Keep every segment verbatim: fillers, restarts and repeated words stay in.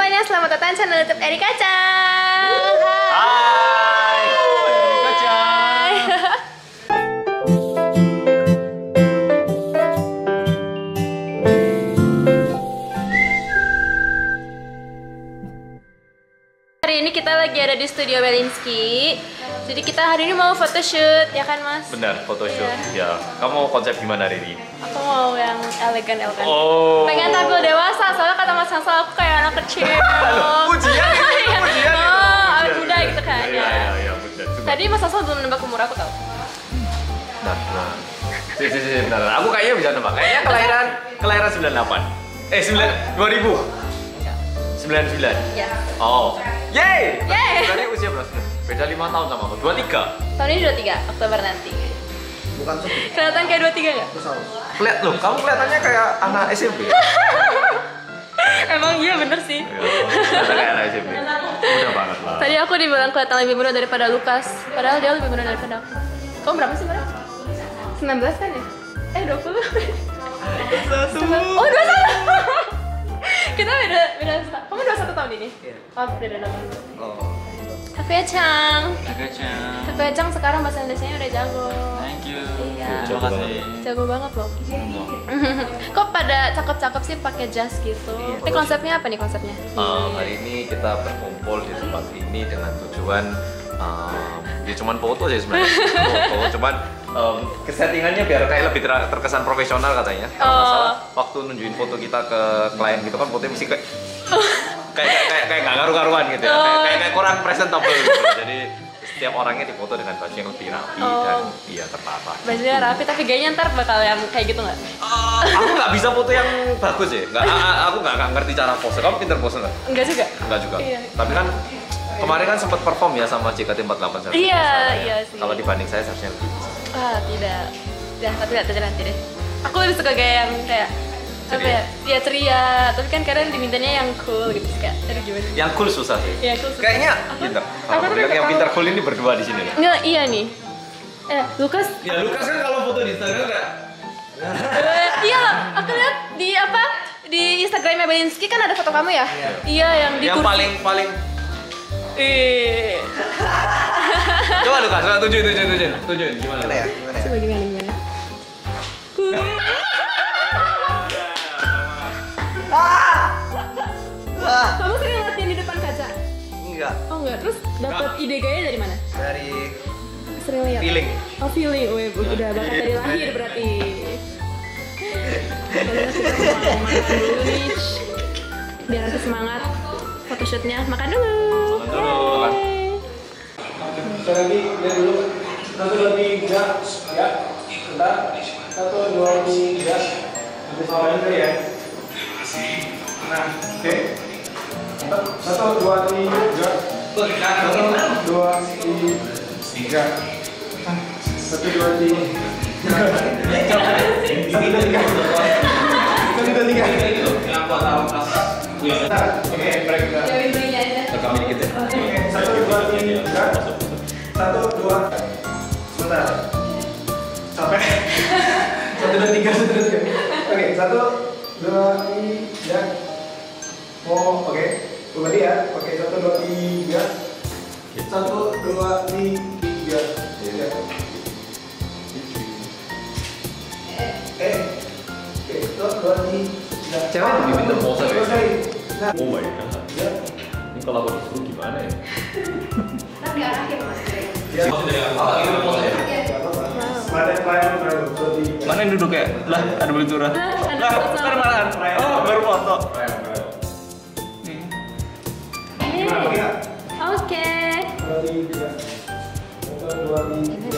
semuanya, selamat datang channel YouTube Eri Kacang. Hai, Eri Kacang. Hari ini kita lagi ada di studio Belinsky. Jadi kita hari ini mau photoshoot, ya kan Mas? Benar, photoshoot. Iya. Ya. Kamu konsep gimana hari ini? Aku mau yang elegan-elegan. Oh. Pengen tampil dewasa, soalnya kata Mas Hansel aku kayak anak kecil. Pujian ini, pujian itu. Oh, anak muda gitu kayaknya. Iya, iya, iya, benar. Tadi Mas Hansel belum nembak umur aku tau. Nah, nah. Si, si, si, bentar. Aku kayaknya bisa nebak. Kayaknya kelahiran kelahiran sembilan puluh delapan. Eh, sembilan dua ribu. sembilan puluh sembilan. Iya. Oh. Yeay. Yeay. Berarti usia berapa? Beda lima tahun sama aku. dua puluh tiga. Tahun ini dua puluh tiga, Oktober nanti. Bukan sebut. Kelihatan kayak dua puluh tiga nggak? Kelihat loh, kamu kelihatannya kayak anak S M P. Emang iya bener sih. Kelihatan kayak anak S M P. Mudah banget lah. Tadi aku dibilang kelihatan lebih muda daripada Lukas. Padahal dia lebih muda daripada aku. Kamu berapa sih Mbak? sembilan belas kan ya? Eh dua puluh. Satu. Oh dua puluh satu. Kita beda beda. Kamu dua puluh satu tahun ini? Iya. Oh beda delapan. Oh. Aku ya Cang. Kacang. Aku ya Cang sekarang bahasa Indonesianya udah jago. Thank you. Iya. Terima kasih. Jago banget loh. Kok pada cakep-cakep sih pakai jas gitu? Ini konsepnya apa nih konsepnya? Um, hari ini kita berkumpul di tempat ini dengan tujuan um, ya cuman foto sih sebenarnya. Foto, cuman um, kesettingannya biar kayak lebih ter- terkesan profesional katanya. Kalau nggak Oh. salah, waktu nunjukin foto kita ke klien gitu kan fotonya mesti kayak kayak kayak kayak nggak ngaruh-ngaruhan gitu ya. Kayak, kayak kayak kurang presentable gitu. Jadi setiap orangnya difoto dengan baju yang lebih rapi Oh. dan iya tertata. Bajunya rapi tapi gayanya ntar bakal yang kayak gitu nggak? Uh, aku nggak bisa foto yang bagus ya. Nggak, a- a- aku nggak nggak ngerti cara pose. Kamu pinter pose nggak? Enggak juga? Enggak juga. Iya. Tapi kan kemarin kan sempat perform ya sama J K T empat delapan seharusnya Iya, bisa lah ya. iya sih. Kalau dibanding saya seharusnya lebih bisa. Ah tidak. Ya tapi nggak terjadi nanti deh. Aku lebih suka gaya yang kayak apa Ceria. ya? Iya ceria. Tapi kan kadang dimintanya yang cool gitu sih kayak. Aduh gimana? Yang cool susah sih. Iya cool. suka. Kayaknya Aku- pinter. aku Kalau tuh aku bilang yang ketawa. pinter cool ini berdua di sini. Nggak, iya nih. Eh, Lukas. Ya Lukas kan kalau foto di Instagram kayak Eh, iya loh. Aku lihat di apa? Di Instagramnya Belinsky kan ada foto kamu ya? Iya, yang di yang kursi. paling paling Eh. coba Lukas, coba tunjukin tunjukin tunjukin tunjukin gimana? Gimana ya? Gimana ya? Coba gimana gimana? Ah, Kamu sering latihan di depan kaca? enggak. Oh enggak. Terus dapat ide gaya dari mana? Dari Sering lihat. feeling. Oh feeling, oh, udah bakat dari lahir berarti. Kalian kita mau makan dulu nih, biar nanti semangat photoshootnya. Makan dulu. Makan dulu. Makan. Sekali lagi dari dulu. Satu dua tiga ya. Bentar. Satu dua tiga. Habis makan dulu ya. Nah, oke. Satu dua tiga. Satu dua tiga. Satu dua tiga. Satu dua tiga. Satu dua tiga. Bentar. Oke, break dulu. Rekamin dikit ya. Oke, satu dua tiga. Satu dua. Sebentar. Capek. Satu dua tiga, satu dua tiga. Oke, satu dua tiga. Oh, oke. Kembali ya. Oke, satu dua tiga. Satu dua tiga. Ya. Eh. Oke, satu dua tiga. Cewek lebih pintar pose ya? Selesai. Nah. Oh my god. Ya. Ini kalau aku disuruh gimana ya? Ya. Mana yang lain baru dua tiga. Mana yang duduk ya? Lah, ada beli turun. Nah, ada Lah, foto. ntar malahan. Oh, baru foto. Gimana, oke nggak? Oke. Dua tiga. Satu dua tiga.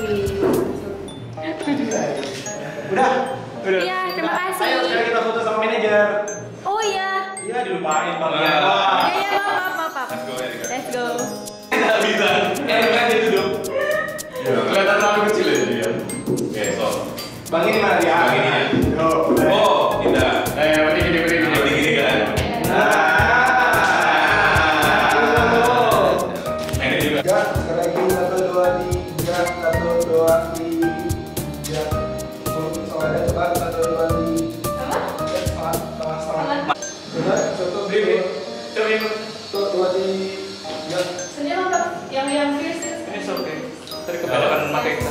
Udah. Udah. Iya, terima kasih. Ayo sekarang kita foto sama manajer. Oh iya. Iya dilupain bang. Iya. Ya ya maaf maaf maaf. Let's go. Nggak bisa. Eh kan dia duduk. Kelihatan terlalu kecil ya dia. Oke, so. Bang ini mana dia? Bang ini ya. Yo, udah. Oh, tidak. Eh, berarti gini, berarti gini. Berarti gini kan? Ini juga. Tiga, sekali lagi satu dua tiga, satu dua tiga. Soalnya cepat satu dua tiga. Setengah setengah setengah. Benar, satu dua. cermin. Satu, dua, tiga. Senyum apa? Yang yang fierce. Ini oke. Tadi kebanyakan pakai kita.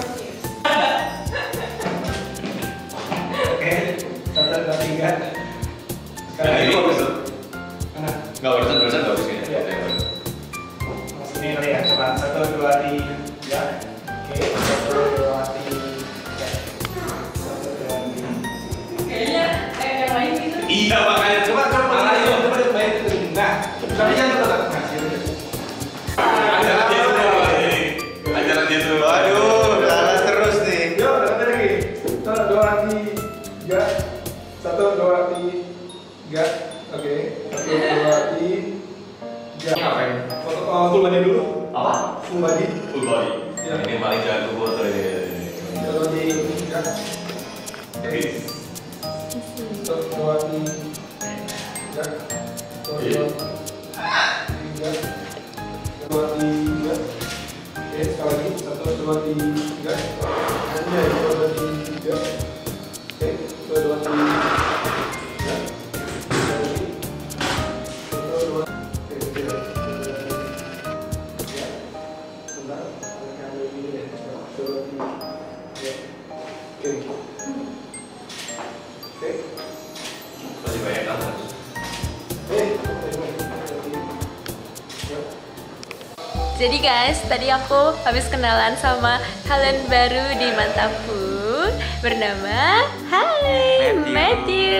Oke, satu, dua, tiga. Sekarang Nah, ini ini bagus tuh. mana? Nggak barusan-barusan bagus ya. Iya. Mas ini kali ya, coba satu, dua, tiga. Oke, satu, dua, tiga. Satu, dua, tiga. Kayaknya kayak yang lain gitu. Iya makanya Coba, coba, coba, Malah coba, yuk. coba, coba, coba. Nah, tapi jangan tekan. Nah, sini. Ajaran dia semua ini. Ajaran dia semua. Waduh, salah terus nih. Yuk, satu lagi. Satu, dua, tiga. Satu, dua, tiga. Oke, satu, dua, tiga. Ini ngapain? Foto oh, full body dulu. Apa? Full body. Full body. Ya. Ini paling jago foto ini. Satu, tiga. Oke. Satu, dua, tiga. Satu, dua, tiga. Dua, tiga. Oke, sekali lagi. Satu, dua, tiga. Anjay, dua, dua, tiga. Oke, dua, dua, tiga. Sekali lagi. Satu, dua. Oke, tiga. Ya. Sebentar. Kita ambil ini ya. Satu, dua, tiga. Oke. Oke. Masih banyak kamu. Eh, Jadi guys, tadi aku habis kenalan sama talent baru di Mantapun bernama Hai Matthew. Matthew.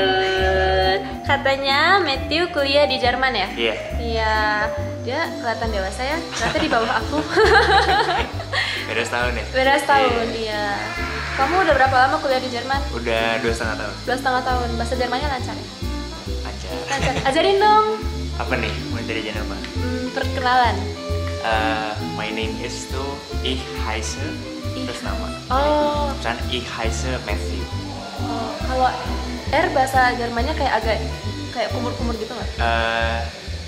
Katanya Matthew kuliah di Jerman ya? Iya. Iya, dia kelihatan dewasa ya. Ternyata di bawah aku. Beda setahun ya. Beda setahun, iya. Kamu udah berapa lama kuliah di Jerman? Udah dua setengah tahun. Dua setengah tahun. Bahasa Jermannya lancar ya? Lancar. Lancar. Ajarin dong. Apa nih? Mau jadi jadi apa? Hmm, perkenalan. Uh, my name is tuh Ich heiße terus nama. Oh, Kan Ich heiße Matthew. oh, kalau R bahasa Jermannya kayak agak kayak kumur-kumur gitu nggak? Uh,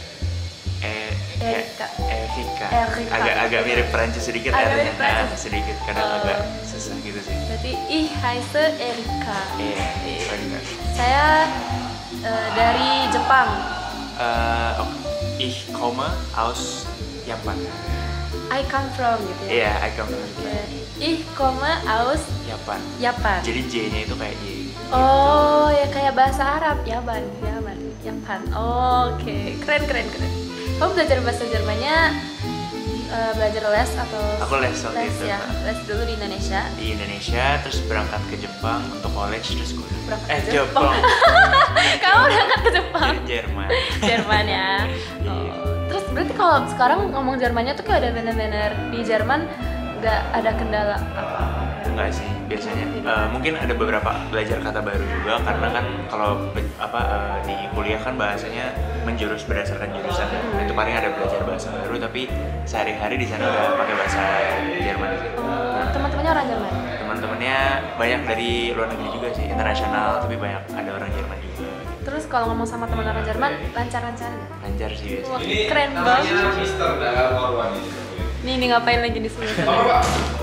eh, kayak Erika. Erika. Erika. Agak agak mirip Perancis sedikit Agak R-nya. mirip Perancis. Nah, sedikit kadang Oh. agak susah gitu sih. Berarti Ich heiße Erika. Iya, benar. Saya eh, dari Jepang. Uh, oh, ich komme aus Japan. I come from gitu ya. Iya, I come from Japan. Ich komme aus Japan. Japan. Jadi J-nya itu kayak J. Oh, ya kayak bahasa Arab, Yaman, Yaman, Japan. Oh, oke, keren, keren, keren. Kamu belajar bahasa Jermannya eh, belajar les atau Aku les waktu les itu, ya, Pak. les dulu di Indonesia. Di Indonesia, terus berangkat ke Jepang untuk college, terus gue Berangkat eh ke Jepang. Jepang, Kamu berangkat ke Jepang, Jerman. Jerman ya. Iya. Oh, terus berarti kalau sekarang ngomong Jermannya tuh kayak ada bener-bener di Jerman nggak ada kendala apa? Enggak sih, biasanya eh, mungkin ada beberapa belajar kata baru juga karena kan kalau be- apa eh, di kuliah kan bahasanya menjurus berdasarkan jurusan. Nah, itu paling ada belajar bahasa baru tapi sehari-hari di sana udah pakai bahasa Jerman sih. Oh, teman-temannya orang Jerman. Teman-temannya banyak dari luar negeri juga sih, internasional tapi banyak ada orang Jerman juga. Terus kalau ngomong sama teman orang Jerman lancar-lancar nggak? Lancar sih biasanya. Wah, keren banget. Mister Dalam Morwan ini. Nih, nih ngapain lagi di sini? Apa, Pak?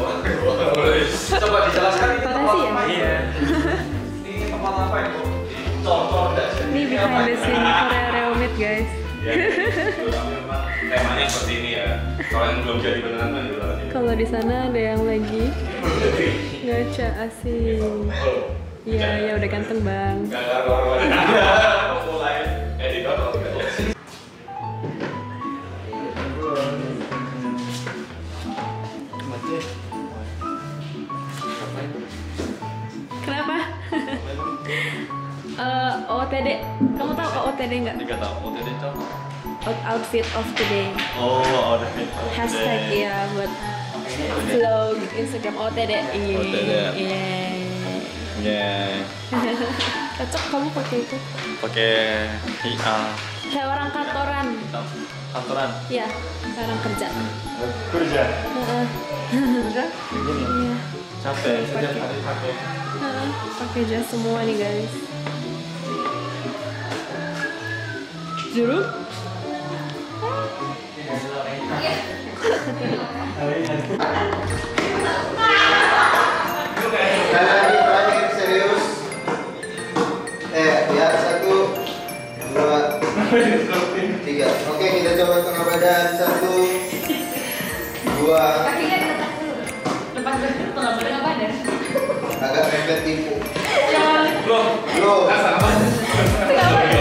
Coba dijelaskan ini Parah tempat sih ya? apa? Iya. Ini tempat apa itu? Contoh enggak sih? Ini behind the scene Korea Reomit guys. Ya, tapi memang temanya seperti ini ya. Kalau yang belum jadi beneran kan di luar sini. Kalau di sana ada yang lagi ngaca asing. Iya, ya udah ganteng bang. Gak karuan. Mulai editor atau enggak? Kenapa? Eh, O O T D. Kamu tahu O O T D nggak? Tiga tahun. O T D itu? Out- Outfit of the day. Oh, outfit. Hashtag ya buat vlog Instagram O T D. Iya. O T D. Iya. Ya, Cocok kamu pakai itu. pakai hitam. Kayak orang kantoran. Kantoran. Iya, kayak orang kerja. Kerja. Heeh. Kerja? Begini. Iya. Capek. Setiap hari pakai. Heeh, pakai jas semua nih guys. Jeruk? Sekali lagi terakhir serius. Eh, ya satu, dua, Tiga. Oke, kita coba tengah badan. Satu, dua. Kakinya diletak dulu. Lepas dulu tengah badan apa ada? Agak mepet tipu. Loh, Loh. sama banget. Tengah badan.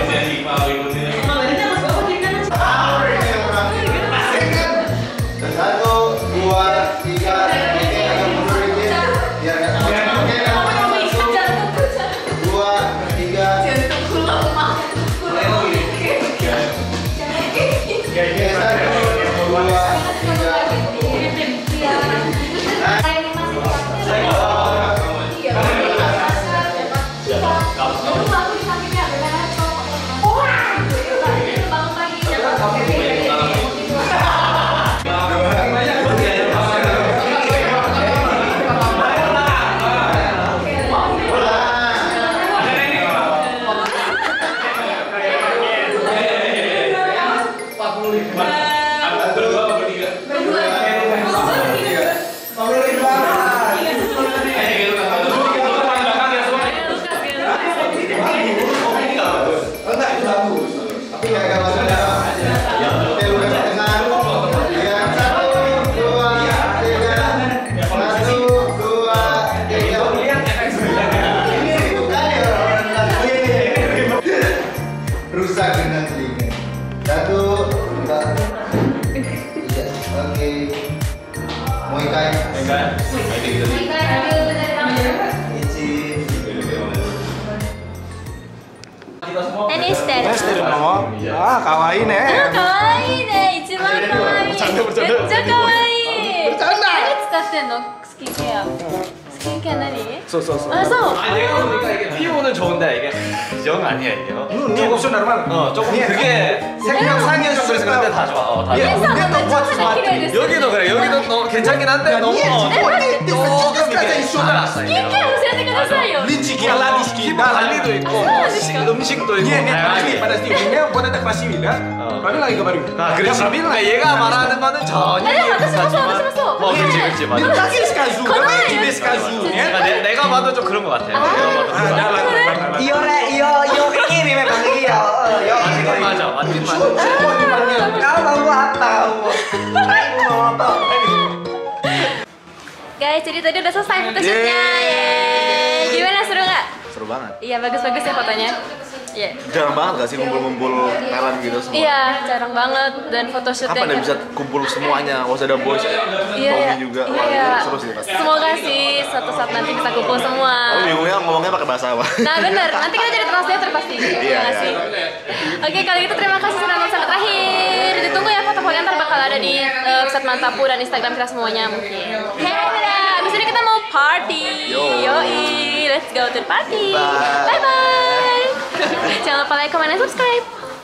Satu, dua, tiga. Oke, agak mundur dikit. Biar nggak sama. Oke, satu, dua, tiga. Oke, satu, dua, tiga. Rusak dengan telinga. Satu, dua, tiga. Oke. Muay Thai. Ichi. Ini stand. Ah, kawaii nih. Kawaii deh, ichiban kawaii. Mecca kawaii. Bercanda. Apa使ってんの? 스킨케어. 스킨케어何? 소소소. 아, 소. 아, 내가 보니까 이게 피부는 좋은데 이게 영 아니야 이게요? 니 옵션 나르만. 어, 조금 그게 생명상이어서 그래서 그런데 다 좋아. 어, 다 좋아. 예상めっちゃ肌綺麗です。 여기도 그래. 여기도 너무 괜찮긴 한데 너무 어, 조금 이게 알았어. スキンケア教えてくださいよ。 Liciknya lah di 피부 관리도 있고 뭐 식- 음식도 있고 Iya, nih, pasti 다양하게. pada Stevennya buat ada kelas ini kan? Kami lagi ke baru. 아, 그렇지. 그러니까 얘가 말하는 거는 전혀 아니, 이해가 私もそう, 못하지만 私もそう. 어, 그렇지, 그렇지, 맞아. Dia kasih skazu, Kalau namanya ya- jenis skazu 그러니까 ya. 내, 내가 봐도 좀 그런 것 같아. 내가 봐도 Ah, 그런 것 dah 같아. lah. Iyo le, iyo, iyo kayak gini memang iya. Yo, 맞긴 맞아, 맞긴 맞아. kau mau gua apa? Saya mau apa? Guys, jadi tadi udah selesai photoshootnya. Yeay. Gimana, seru nggak? Seru banget. Iya, bagus-bagus ya fotonya. Iya. Jarang banget gak sih ngumpul-ngumpul talent gitu semua? Iya, jarang banget dan photoshootnya. Kapan ya kayak- bisa kumpul semuanya? Gak usah ada boys, Iya, Tommy iya. juga. Wah, Iya. itu seru sih pasti. Semoga sih suatu saat nanti bisa kumpul semua. Aku bingungnya ngomongnya pakai bahasa apa? Nah bener, nanti kita jadi translator pasti. Iya, nggak iya. sih? Oke, kalau gitu terima kasih sudah nonton sampai terakhir. Ditunggu ya foto-foto ntar bakal ada di uh, website Mantapu dan Instagram kita semuanya mungkin. Oke, dadah. Abis ini kita mau party. Yo. Yoi, let's go to the party. Bye. Bye bye. Jangan lupa like, comment, dan subscribe.